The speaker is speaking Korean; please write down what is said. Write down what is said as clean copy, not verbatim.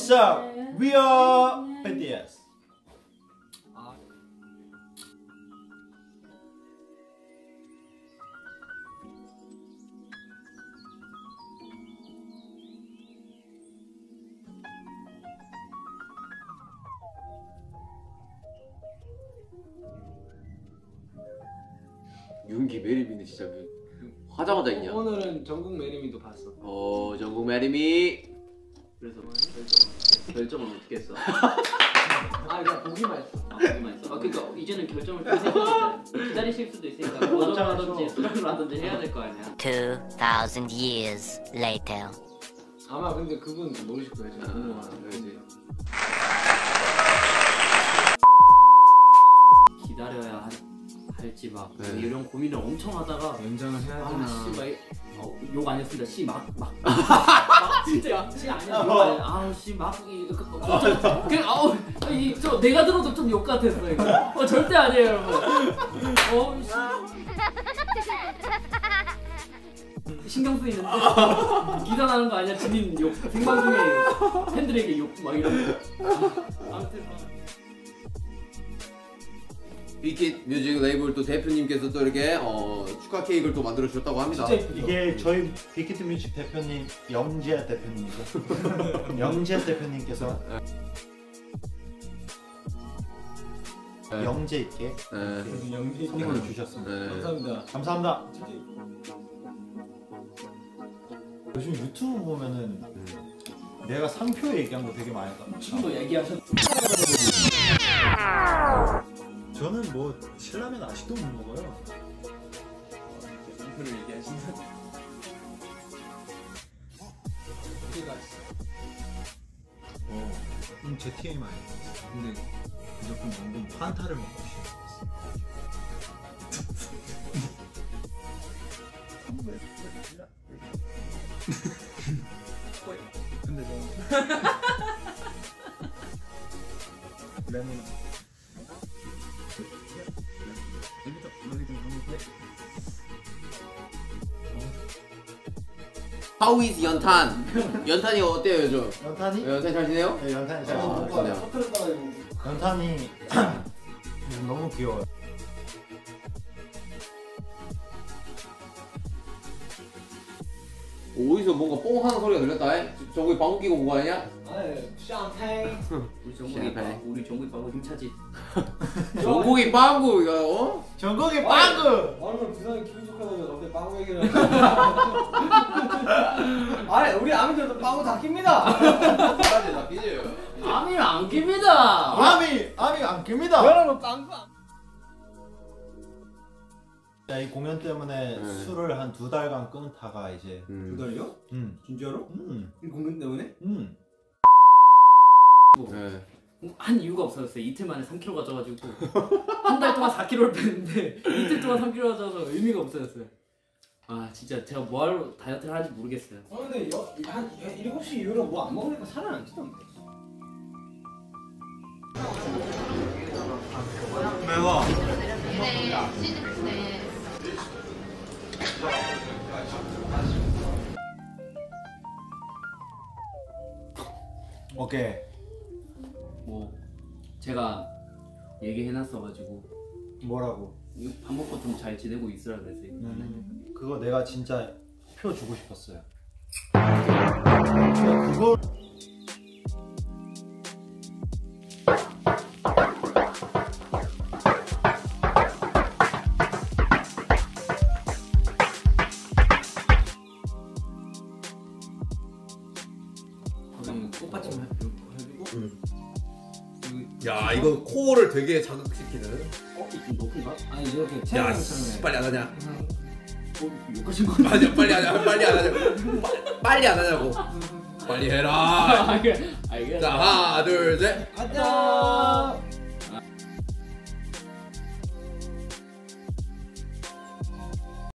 What's up? We are BTS. 윤기 메리미는 진짜 하자마자 있냐? 오늘은 전국 메리미도 봤어. 전국 메리미. 그래서 결정은 어떻게 했어? 아 그냥 보기만 했어. 보기만 했어. 그러니까 이제는 결정을 좀 생각했잖아. 기다리실 수도 있으니까 고정하든지 수정을 하든지 해야 될 거 아니야. 2000 years later. 아마 근데 그분 모르실 거예요. 제가 궁금하다. 기다려야 할지 막 이런 고민을 엄청 하다가 연장을 해야 되나? 욕 아니었습니다. 막 진짜 씨 아니야. 욕 아니야. 저 내가 들어도 좀 욕 같았어 이거. 절대 아니에요 여러분. 신경 쓰이는데 기사 나는 거 아니야? 진인 욕 생방 중에 팬들에게 욕 막 이런 거. 아무튼 빅킷 뮤직 레이블 또 대표님께서 또 이렇게 축하 케이크를 또 만들어 주셨다고 합니다. 이게 저희 빅히트 뮤직 대표님 영재 대표님이죠. 영재 대표님께서 영재 있게 선물을 주셨습니다. 감사합니다. 감사합니다. 요즘 유튜브 보면은 내가 상표 얘기한 거 되게 많이 했다. 지금도 얘기하셨. 저는 뭐 신라면 아직도 못 먹어요. 상표를 얘기하신다. 제 TMI. 근데 무조건 먹는 판타를 먹고 싶어. 근데 너무 레몬. How is 연탄? 연탄이 어때요 요즘? 연탄이? 연탄 잘 지내요? 네, 연탄이 잘 지내요. 연탄이 너무 귀여워요. 어디서 뭔가 뽕 하는 소리가 들렸다. 저기 방귀 끼고 온 거 아니냐? 아니 샴페인. 우리 정국이 바보 힘차지. 전국이 빵구 이거 전국이 빵구! 오늘 부산이 기분 좋아가지고 갑자기 빵구 얘기를 아니 우리 아미들도 빵구 다 낍니다. 까지 다 삐져요. 아미는 안 깁니다. 아미 안 깁니다. 여러분 빵구 이 공연 때문에 술을 한 2달간 끊다가 이제 2달이요? 진짜로? 이 공연 때문에? 네. 한 이유가 없어졌어요. 이틀 만에 3kg가 쪄가지고 한 달 동안 4kg를 뺐는데 이틀 동안 3kg가 쪄서 의미가 없어졌어요. 아 진짜 제가 뭐하러 다이어트를 하는지 모르겠어요. 근데 한 7시 이후로 뭐 안 먹으니까 살은 안 찌던데. 매워. 오케이. 뭐 제가 얘기해놨어가지고 뭐라고? 이거 밥 먹고 좀 잘 지내고 있으라 그랬어요. 그거 내가 진짜 표 주고 싶었어요. 그걸 꽃받침 해주고. 야 이거 코어를 되게 자극시키는. 좀 높은가? 아니 이렇게 야 체형처럼 빨리 안 하냐? 욕하신 거 맞아 빨리 안 하냐고. 빨리 안 하냐고. 빨리 해라. 알겠어. 자 하나 둘 셋. 안녕.